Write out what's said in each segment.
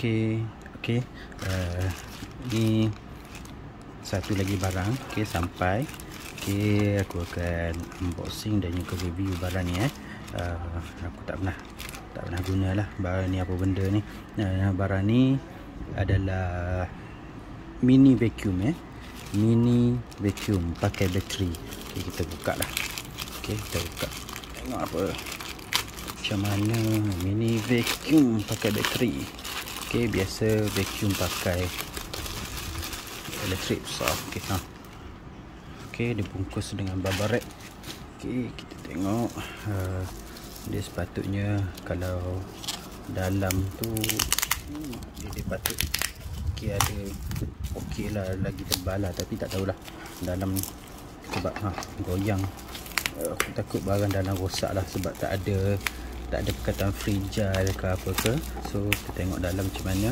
Okey. Ni satu lagi barang. Okey, sampai. Okey, aku akan unboxing dan juga review barang ni. Aku tak pernah gunalah barang ni, apa benda ni. Barang ni adalah mini vacuum mini vacuum pakai bateri. Okey, kita buka dah. Okey, kita buka. Tengok apa macam mana mini vacuum pakai bateri. Okey, biasa vacuum pakai elektrik besar. Okey, okey, dibungkus dengan bubble wrap. Okey, kita tengok. Dia sepatutnya kalau dalam tu dia patut ada lah, lagi tebal lah, tapi tak tahulah dalam sebab goyang. Aku takut barang dalam rosak lah sebab tak ada perkataan fragile ke apa ke. So kita tengok dalam macam mana.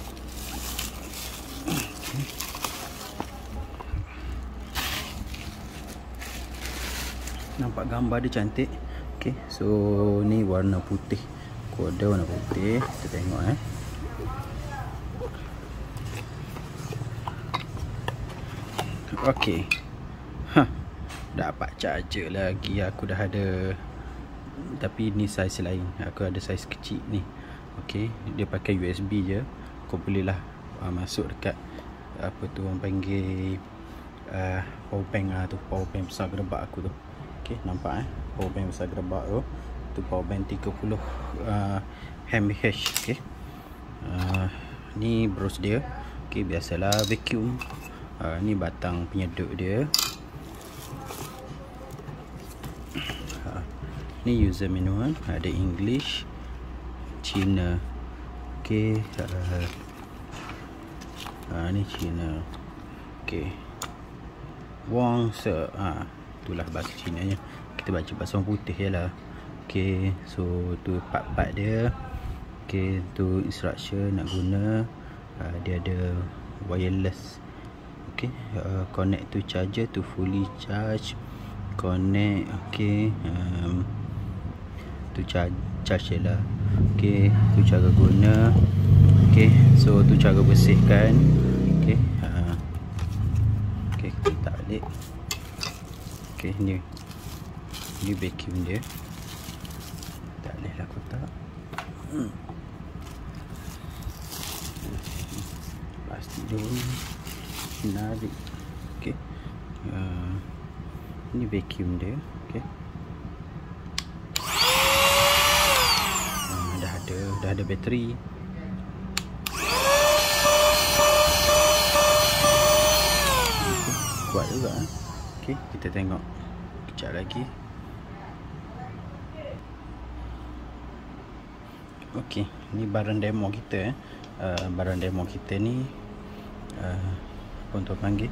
Nampak gambar dia cantik. Okay, so ni warna putih, kode warna putih. Kita tengok Okay, dapat charger lagi. Aku dah ada, tapi ni saiz lain. Aku ada saiz kecil ni. Okay, dia pakai USB je. Kau boleh lah masuk dekat apa tu orang panggil power bank tu, power bank besar gerbak aku tu. Okay, nampak power bank besar gerbak tu power bank 30 mAh. Okay, ni bros dia. Okay, biasalah vacuum. Ni batang penyeduk dia. Ni user manual, ada English, Cina. Okay, ni Cina. Okay, Wang Se, itulah bahasa Cina nya. Kita baca bahasa orang putih je lah. Okay, so tu part-part dia. Okay, tu instruction nak guna. Dia ada wireless. Okay, connect to charger to fully charge. Connect. Okay, tu charge je lah. Okay, tu cara guna. Okay, so tu cara bersihkan. Okay, okay, kita letak balik. Okay, ni vacuum dia. Tak boleh lah kotak. Plastik dulu, narik. Okay, ni vacuum dia. Okay, dah ada bateri. Kuat juga. Okay, kita tengok kejap lagi. Okay, ni barang demo kita. Barang demo kita ni apa untuk panggil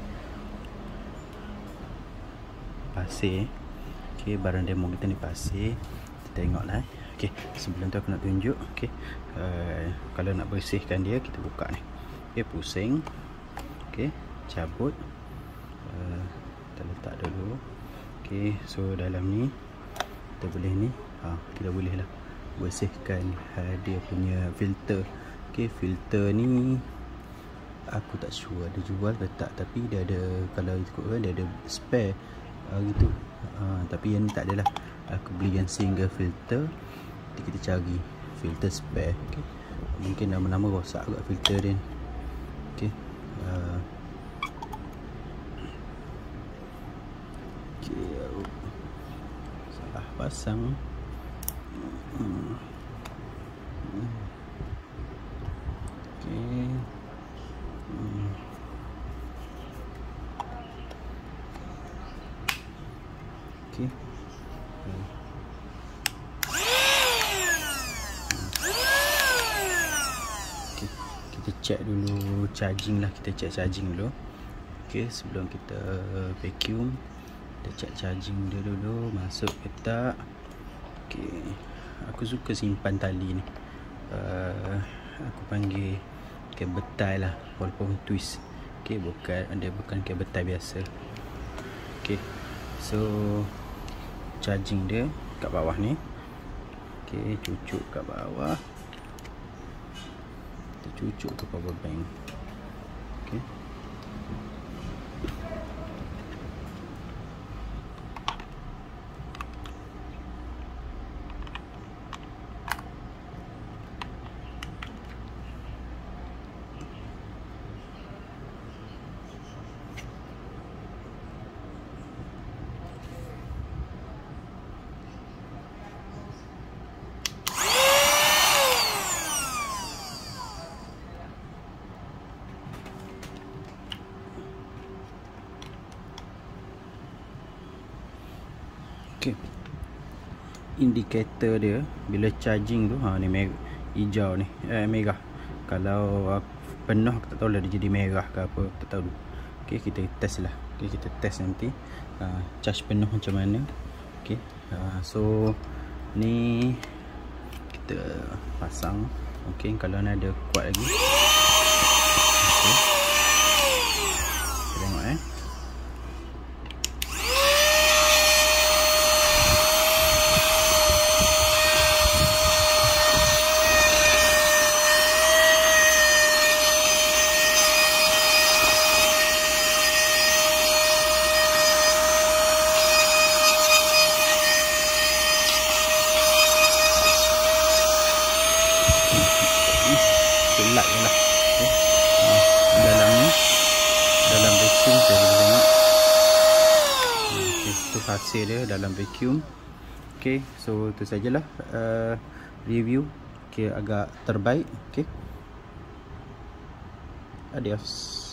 pasir. Okay, barang demo kita ni pasir. Kita tengok lah. Okay, sebelum tu aku nak tunjuk. Okay, kalau nak bersihkan dia, kita buka ni. Okay, pusing. Okay, cabut. Kita letak dulu. Okay, so dalam ni kita boleh ni, kita boleh lah bersihkan dia punya filter. Okay, filter ni aku tak sure ada jual ke tak, tapi dia ada, kalau ikutkan dia ada spare gitu. Tapi yang ni tak adalah. Aku beli yang single filter. Kita cari filter spare. Okay, mungkin lama-lama rosak agak filter dia. Okay, salah pasang. Okay, okay. Kita check dulu charging lah. Kita check charging dulu. Okay, sebelum kita vacuum, kita check charging dia dulu. Masuk ke tak. Okay, aku suka simpan tali ni. Aku panggil kabel tie lah, walaupun twist. Okay, bukan kabel tie biasa. Okay, so charging dia kat bawah ni. Okay, cucuk kat bawah. Kita cucuk ke power bank. Okey. Okay. Indikator dia bila charging tu, ni hijau ni, merah. Kalau penuh aku tak tahu lah dia jadi merah ke apa, tak tahu. Okey, kita test lah. Okey, kita test nanti charge penuh macam mana. Okey. So ni kita pasang. Okey, kalau ni ada kuat lagi. Okey. Kita tengok light je lah. Okay. Dalam ni, dalam vacuum saya boleh tengok. Okay, tu hasil dia dalam vacuum. Okay, so tu sajalah review. Okay, agak terbaik. Okay, adios.